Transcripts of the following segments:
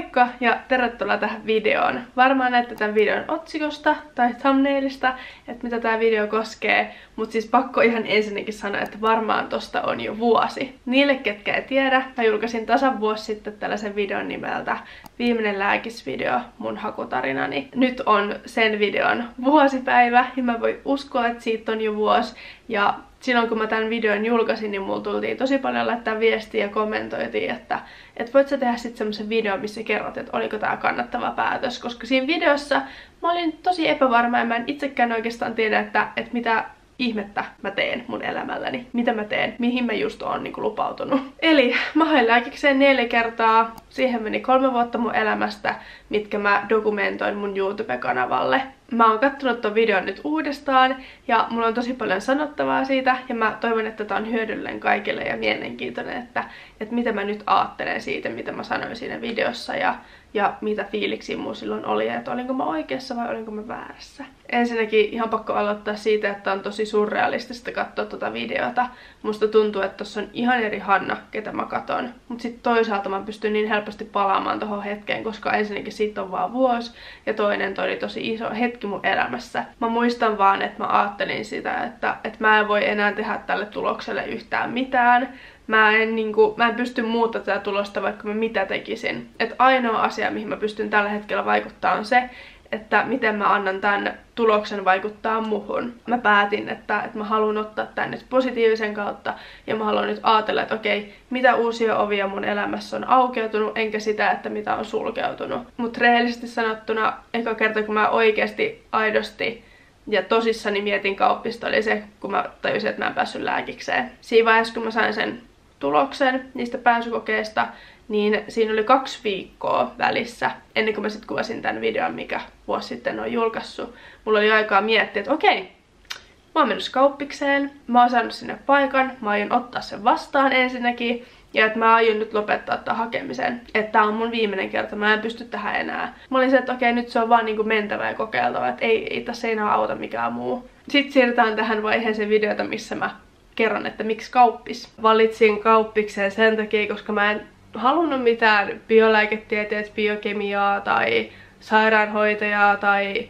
Moikka ja tervetuloa tähän videoon. Varmaan näette tämän videon otsikosta tai thumbnailista, että mitä tämä video koskee, mutta siis pakko ihan ensinnäkin sanoa, että varmaan tosta on jo vuosi. Niille, ketkä ei tiedä, mä julkaisin tasan vuosi sitten tällaisen videon nimeltä Viimeinen lääkisvideo, mun hakutarinani. Nyt on sen videon vuosipäivä ja mä voin uskoa, että siitä on jo vuosi. Ja silloin kun mä tämän videon julkaisin, niin mulla tultiin tosi paljon laittaa viestiä ja kommentoitiin, että voit sä tehdä sitten semmoisen videon, missä kerrot, että oliko tää kannattava päätös. Koska siinä videossa mä olin tosi epävarma ja mä en itsekään oikeastaan tiedä, että mitä ihmettä mä teen mun elämälläni. Mitä mä teen, mihin mä just oon niinku lupautunut. Eli mä hain lääkikseen 4 kertaa. Siihen meni 3 vuotta mun elämästä, mitkä mä dokumentoin mun YouTube-kanavalle. Mä oon kattonut ton videon nyt uudestaan ja mulla on tosi paljon sanottavaa siitä ja mä toivon, että tää on hyödyllinen kaikille ja mielenkiintoinen, että mitä mä nyt ajattelen siitä, mitä mä sanoin siinä videossa ja mitä fiiliksiä mulla silloin oli ja että olinko mä oikeassa vai olinko mä väärässä. Ensinnäkin ihan pakko aloittaa siitä, että on tosi surrealistista katsoa tota videota. Musta tuntuu, että tossa on ihan eri Hanna, ketä mä katon. Mut sit toisaalta mä pystyn niin helposti palaamaan tohon hetkeen, koska ensinnäkin siitä on vaan vuosi ja toinen toi oli tosi iso hetki mun elämässä. Mä muistan vaan, että mä ajattelin sitä, että mä en voi enää tehdä tälle tulokselle yhtään mitään. Mä en pysty muuttamaan tätä tulosta, vaikka mä mitä tekisin. Et ainoa asia, mihin mä pystyn tällä hetkellä vaikuttaa, on se, että miten mä annan tämän tuloksen vaikuttaa muhun. Mä päätin, että mä haluan ottaa tän nyt positiivisen kautta ja mä haluan nyt ajatella, että okei, mitä uusia ovia mun elämässä on aukeutunut, enkä sitä, että mitä on sulkeutunut. Mut rehellisesti sanottuna, eka kerta kun mä oikeasti aidosti ja tosissani mietin kauppista oli se, kun mä tajusin, että mä en päässyt lääkikseen. Siinä vaiheessa, kun mä sain sen tuloksen niistä pääsykokeista, niin siinä oli 2 viikkoa välissä, ennen kuin mä sit kuvasin tämän videon, mikä vuosi sitten on julkaissut. Mulla oli aikaa miettiä, että okei, mä oon menossa kauppikseen, mä oon saanut sinne paikan, mä aion ottaa sen vastaan ensinnäkin, ja että mä aion nyt lopettaa tämän hakemisen. Että tää on mun viimeinen kerta, mä en pysty tähän enää. Mä olin se, että okei, nyt se on vaan niinku mentävä ja kokeiltava, että ei tässä ei enää auta mikään muu. Sitten siirrytään tähän vaiheeseen videota, missä mä kerron, että miksi kauppis. Valitsin kauppikseen sen takia, koska mä en halunnut mitään biolääketieteet, biokemiaa tai sairaanhoitajaa tai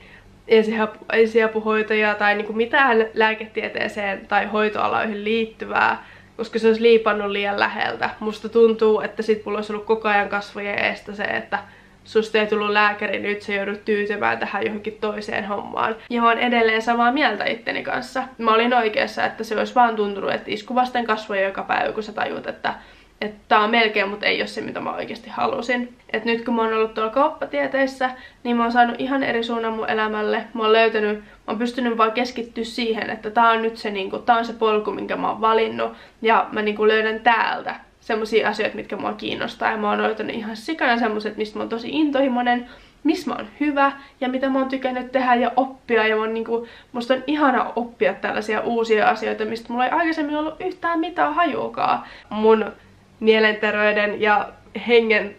ensiapuhoitajaa tai niinku mitään lääketieteeseen tai hoitoaloihin liittyvää, koska se olisi liipannut liian läheltä. Musta tuntuu, että sit mulla olisi ollut koko ajan kasvojen eestä se, että susta ei tullut lääkäri, nyt sä joudut tyytymään tähän johonkin toiseen hommaan. Ja mä oon edelleen samaa mieltä itteni kanssa. Mä olin oikeassa, että se olisi vaan tuntunut, että isku vasten kasvoja joka päivä, kun sä tajut, että tää on melkein, mutta ei ole se, mitä mä oikeasti halusin. Et nyt kun mä oon ollut tuolla kauppatieteissä, niin mä oon saanut ihan eri suunnan mun elämälle. Mä oon pystynyt vaan keskittyä siihen, että tää on nyt se, tää on se polku, minkä mä oon valinnut. Ja mä löydän täältä semmosia asioita, mitkä mua kiinnostaa. Ja mä oon löytänyt ihan sikana semmoset, mistä mä oon tosi intohimoinen, missä mä oon hyvä ja mitä mä oon tykännyt tehdä ja oppia. Ja musta on ihana oppia tällaisia uusia asioita, mistä mulla ei aikaisemmin ollut yhtään mitään hajuukaan. Mun mielenterveyden ja hengen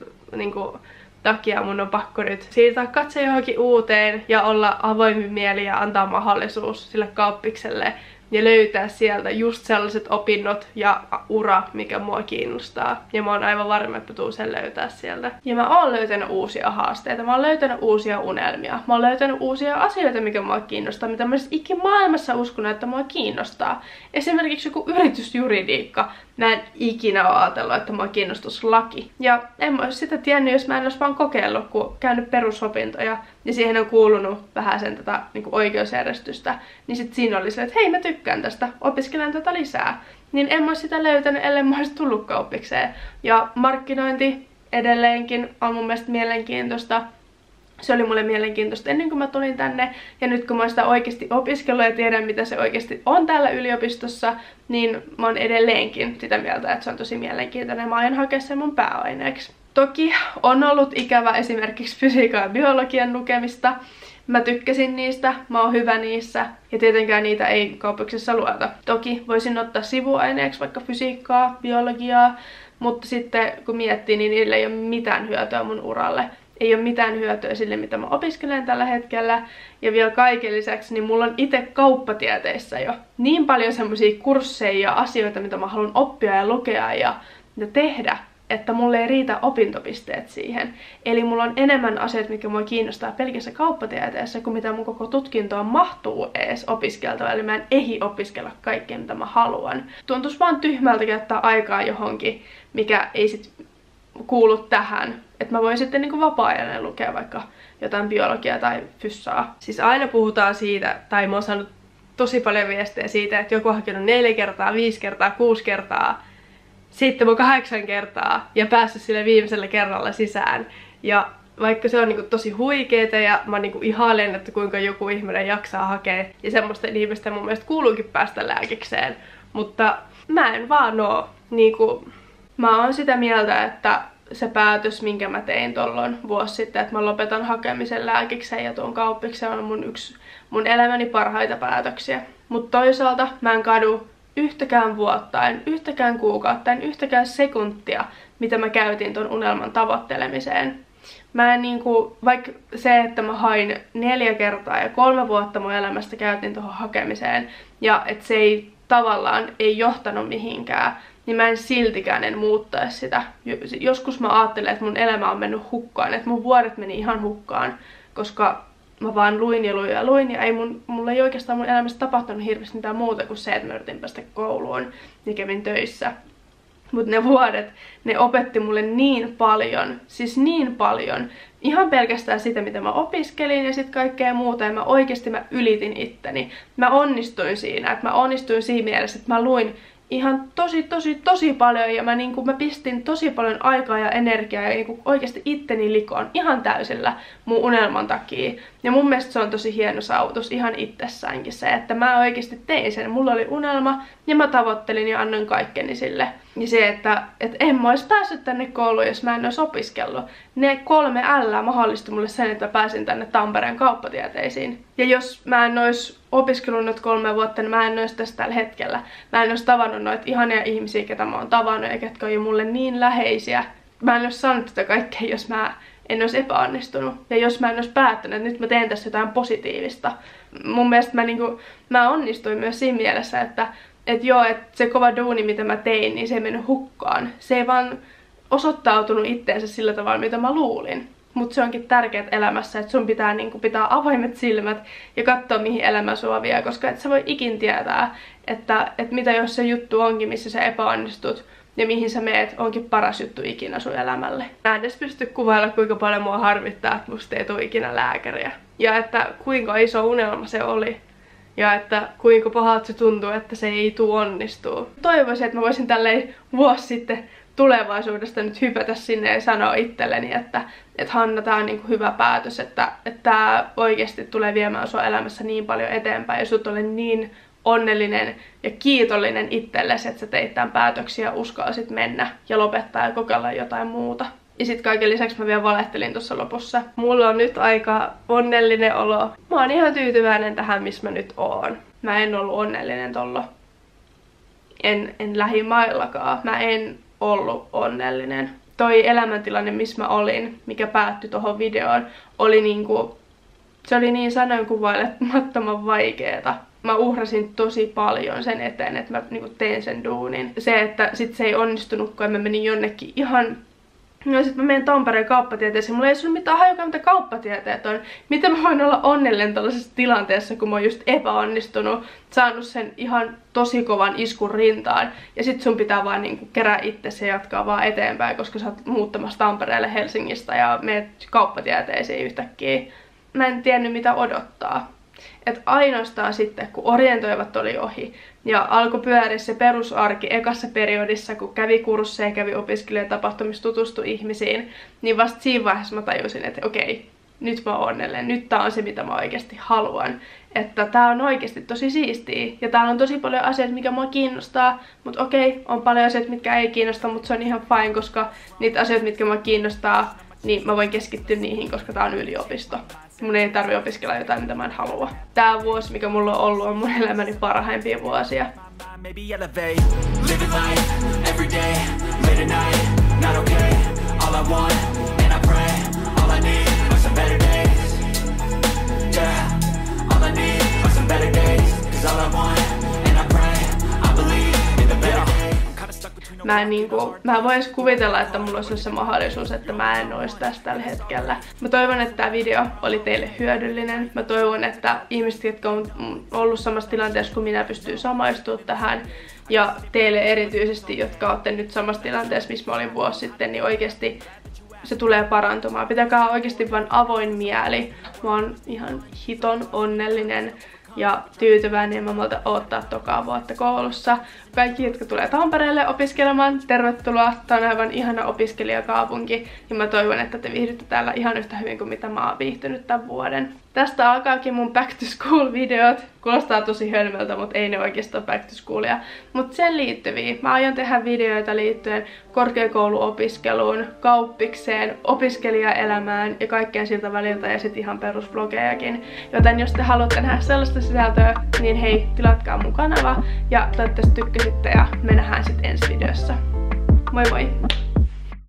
takia mun on pakko nyt siirtää katse johonkin uuteen ja olla avoimin mieli ja antaa mahdollisuus sille kauppikselle ja löytää sieltä just sellaiset opinnot ja ura, mikä mua kiinnostaa. Ja mä oon aivan varma, että mä tuun sen löytää sieltä. Ja mä oon löytänyt uusia haasteita, mä oon löytänyt uusia unelmia. Mä oon löytänyt uusia asioita, mikä mua kiinnostaa, mitä mä ikimaailmassa uskon, että mua kiinnostaa. Esimerkiksi joku yritysjuridiikka. Mä en ikinä ole ajatellut, että mua kiinnostaisi laki. Ja en mä olisi sitä tiennyt, jos mä en olisi vaan kokeillut, kun käynyt perusopintoja. Ja siihen on kuulunut vähän sen tätä oikeusjärjestystä. Niin sit siinä oli se, että hei, mä tykkään tästä, opiskelen tätä lisää. Niin en mä olisi sitä löytänyt, ellei mä olisi tullut kauppikseen. Ja markkinointi edelleenkin on mun mielestä mielenkiintoista. Se oli mulle mielenkiintoista ennen kuin mä tulin tänne. Ja nyt kun mä oon sitä oikeasti opiskellut ja tiedän, mitä se oikeasti on täällä yliopistossa, niin mä oon edelleenkin sitä mieltä, että se on tosi mielenkiintoinen. Mä aion hakea sen mun pääaineeksi. Toki on ollut ikävä esimerkiksi fysiikan ja biologian lukemista. Mä tykkäsin niistä, mä oon hyvä niissä ja tietenkään niitä ei kauppiksessa lueta. Toki voisin ottaa sivuaineeksi vaikka fysiikkaa, biologiaa, mutta sitten kun miettii, niin niillä ei ole mitään hyötyä mun uralle. Ei ole mitään hyötyä sille, mitä mä opiskelen tällä hetkellä. Ja vielä kaiken lisäksi, niin mulla on itse kauppatieteissä jo niin paljon semmosia kursseja ja asioita, mitä mä haluan oppia ja lukea ja tehdä, että mulle ei riitä opintopisteet siihen. Eli mulla on enemmän asioita, mitkä mua kiinnostaa pelkässä kauppatieteessä, kuin mitä mun koko tutkintoon mahtuu edes opiskeltava. Eli mä en ehdi opiskella kaikkea, mitä mä haluan. Tuntuisi vaan tyhmältä käyttää aikaa johonkin, mikä ei sit kuulu tähän. Että mä voin sitten niinku vapaa-ajana lukea vaikka jotain biologiaa tai fyssaa. Siis aina puhutaan siitä, tai mä oon saanut tosi paljon viestejä siitä, että joku on hakenut 4 kertaa, 5 kertaa, 6 kertaa, 7, 8 kertaa ja päässyt sille viimeisellä kerralla sisään. Ja vaikka se on niinku tosi huikeeta ja mä niinku ihailen, että kuinka joku ihminen jaksaa hakea ja semmoisten ihmisten mun mielestä kuuluukin päästä lääkikseen. Mutta mä en vaan oo. Niinku, mä oon sitä mieltä, että se päätös, minkä mä tein tollon vuosi sitten, että mä lopetan hakemisen lääkikseen ja tuon kauppikseen, on yksi mun elämäni parhaita päätöksiä. Mutta toisaalta mä en kadu yhtäkään vuotta, en yhtäkään kuukautta, en yhtäkään sekuntia, mitä mä käytin ton unelman tavoittelemiseen. Mä en niinku, vaikka se, että mä hain 4 kertaa ja 3 vuotta mun elämästä käytin tuohon hakemiseen, ja että se ei tavallaan ei johtanut mihinkään, niin mä en siltikään en muuttaisi sitä. Joskus mä ajattelen, että mun elämä on mennyt hukkaan, että mun vuodet meni ihan hukkaan, koska mä vaan luin ja mulla ei oikeastaan mun elämässä tapahtunut hirveästi mitään muuta kuin se, että mä yritin päästä kouluun ja kävin töissä. Mutta ne vuodet, ne opetti mulle niin paljon, siis niin paljon. Ihan pelkästään sitä, mitä mä opiskelin ja sitten kaikkea muuta. Ja mä ylitin itteni. Mä onnistuin siinä, että mä onnistuin siinä mielessä, että mä luin ihan tosi paljon ja mä pistin tosi paljon aikaa ja energiaa ja niinku oikeasti itteni likoon ihan täysillä mun unelman takia. Ja mun mielestä se on tosi hieno saavutus ihan itsessäänkin se, että mä oikeasti tein sen. Mulla oli unelma ja mä tavoittelin ja annoin kaikkeni sille. Ja se, että en mä ois päässyt tänne kouluun, jos mä en ois opiskellut. Ne 3 L mahdollisti mulle sen, että mä pääsin tänne Tampereen kauppatieteisiin. Ja jos mä en ois opiskellut noita 3 vuotta, niin mä en ois tässä tällä hetkellä. Mä en ois tavannut noita ihania ihmisiä, ketä mä oon tavannut ja ketkä on jo mulle niin läheisiä. Mä en ois saanut tätä kaikkea, jos mä en ois epäonnistunut. Ja jos mä en ois päättänyt, että nyt mä teen tässä jotain positiivista. Mun mielestä mä onnistuin myös siinä mielessä, että se kova duuni, mitä mä tein, niin se ei mennyt hukkaan. Se ei vaan osoittautunut itteensä sillä tavalla, mitä mä luulin. Mutta se onkin tärkeää elämässä, että sun pitää pitää avaimet silmät ja katsoa, mihin elämä sua vie, koska et sä voi ikin tietää, että mitä jos se juttu onkin, missä sä epäonnistut ja mihin sä meet, onkin paras juttu ikinä sun elämälle. Mä en edes pysty kuvailla, kuinka paljon mua harmittaa, että musta ei tule ikinä lääkäriä. Ja että kuinka iso unelma se oli. Ja että kuinka pahalta se tuntuu, että se ei tule onnistua. Toivoisin, että mä voisin tälleen vuosi sitten tulevaisuudesta nyt hypätä sinne ja sanoa itselleni, että Hanna, tää on niinku hyvä päätös, että tää oikeasti tulee viemään sua elämässä niin paljon eteenpäin ja sut ole niin onnellinen ja kiitollinen itsellesi, että sä teit tämän päätöksiä ja uskalsit mennä ja lopettaa ja kokeilla jotain muuta. Ja sit kaiken lisäksi mä vielä valehtelin tuossa lopussa. Mulla on nyt aika onnellinen olo. Mä oon ihan tyytyväinen tähän, missä mä nyt oon. Mä en ollut onnellinen tollo. En lähimaillakaan. Mä en ollut onnellinen. Toi elämäntilanne, missä mä olin, mikä päättyi tohon videoon, oli se oli niin sanoinkuvailemattoman vaikeeta. Mä uhrasin tosi paljon sen eteen, että mä tein sen duunin. Se, että sit se ei onnistunutkaan, mä menin jonnekin ihan... No sit mä menen Tampereen kauppatieteeseen, mulla ei ollut mitään hajukaan, mitä kauppatieteet on. Miten mä voin olla onnellinen tällaisessa tilanteessa, kun mä oon just epäonnistunut, saanut sen ihan tosi kovan iskun rintaan. Ja sit sun pitää vaan kerää itsesi ja jatkaa vaan eteenpäin, koska sä oot muuttamassa Tampereelle Helsingistä ja menet kauppatieteisiin yhtäkkiä. Mä en tiennyt mitä odottaa. Et ainoastaan sitten, kun orientoivat oli ohi ja alkoi pyöriä se perusarki ekassa periodissa, kun kävi kursseja, kävi opiskelijatapahtumissa, tutustui ihmisiin, niin vasta siinä vaiheessa mä tajusin, että okei, nyt mä oon onnellinen, nyt tää on se, mitä mä oikeasti haluan. Että tää on oikeasti tosi siistiä ja täällä on tosi paljon asioita, mikä mua kiinnostaa, mutta okei, on paljon asioita, mitkä ei kiinnosta, mutta se on ihan fine, koska niitä asioita, mitkä mua kiinnostaa, niin mä voin keskittyä niihin, koska tää on yliopisto. Mun ei tarvi opiskella jotain, mitä mä en halua. Tää vuosi, mikä mulla on ollut, on mun elämäni parhaimpia vuosia. mä en voi edes kuvitella, että mulla olisi se mahdollisuus, että mä en olisi tässä tällä hetkellä. Mä toivon, että tää video oli teille hyödyllinen. Mä toivon, että ihmiset, jotka on ollut samassa tilanteessa kuin minä, pystyy samaistumaan tähän. Ja teille erityisesti, jotka olette nyt samassa tilanteessa, missä mä olin vuosi sitten, niin oikeesti se tulee parantumaan. Pitäkää oikeesti vaan avoin mieli. Mä oon ihan hiton onnellinen ja tyytyväinen ja mä malta odottaa tokaa vuotta koulussa. Kaikki, jotka tulee Tampereelle opiskelemaan, tervetuloa. Tää on aivan ihana opiskelijakaupunki ja mä toivon, että te viihdytte täällä ihan yhtä hyvin kuin mitä mä oon viihtynyt tämän vuoden. Tästä alkaakin mun back to school videot. Kuulostaa tosi hölmöltä, mutta ei ne oikeesti ole back to schoolia. Mutta sen liittyviä. Mä aion tehdä videoita liittyen korkeakouluopiskeluun, kauppikseen, opiskelijaelämään ja kaikkeen siltä väliltä ja sit ihan perusvlogejakin. Joten jos te haluatte nähdä sellaista sisältöä, niin hei, tilatkaa mun kanava ja toivottavasti tykkäsitte ja me nähdään sit ensi videossa. Moi moi!